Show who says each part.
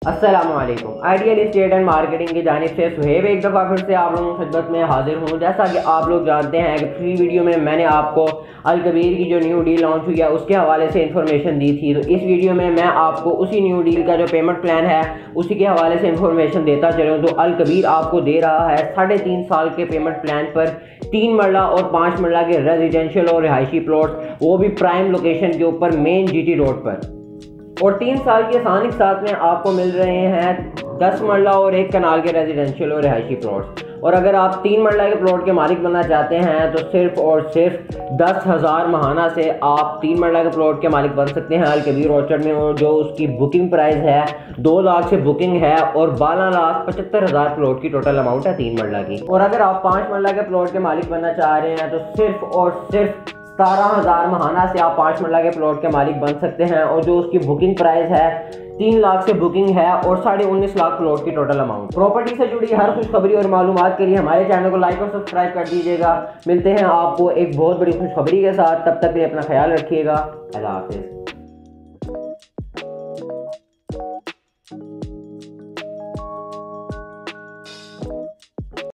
Speaker 1: अस्सलामुअलैकुम। Ideal state and marketing की जानिब से सुहेब एक दफ़ा फिर से आप लोगों की खिदमत में हाजिर हूँ। जैसा कि आप लोग जानते हैं कि पिछली वीडियो में मैंने आपको अल कबीर की जो न्यू डील लॉन्च हुई है उसके हवाले से इन्फॉर्मेशन दी थी। तो इस वीडियो में मैं आपको उसी न्यू डील का जो पेमेंट प्लान है उसी के हवाले से इन्फॉर्मेशन देता चलूँ। तो अल कबीर आपको दे रहा है 3.5 साल के पेमेंट प्लान पर 3 मरला और 5 मरला के रेजिडेंशियल और रिहायशी प्लॉट, वो भी प्राइम लोकेशन के ऊपर मेन जीटी रोड पर। और 3 साल के आसानी के साथ में आपको मिल रहे हैं 10 मरला और 1 कनाल के रेजिडेंशियल और रिहायशी प्लॉट्स। और अगर आप 3 मरला के प्लॉट के मालिक बनना चाहते हैं तो सिर्फ और सिर्फ 10,000 महाना से आप 3 मरला के प्लॉट के मालिक बन सकते हैं अल कबीर ऑर्चर्ड में। और जो उसकी बुकिंग प्राइस है 2 लाख से बुकिंग है और 12,75,000 प्लॉट की टोटल अमाउंट है 3 मरला की। और अगर आप 5 मरला के प्लॉट के मालिक बनना चाह रहे हैं तो सिर्फ और सिर्फ 17,000 महाना से आप 5 मरला के प्लॉट के मालिक बन सकते हैं। और जो उसकी बुकिंग प्राइस है 3 लाख से बुकिंग है और 19.5 लाख प्लॉट की टोटल अमाउंट। प्रॉपर्टी से जुड़ी हर खुशखबरी और मालूमात के लिए हमारे चैनल को लाइक और सब्सक्राइब कर दीजिएगा। मिलते हैं आपको एक बहुत बड़ी खुशखबरी के साथ, तब तक के लिए अपना ख्याल रखिएगा। अल्लाह हाफिज़।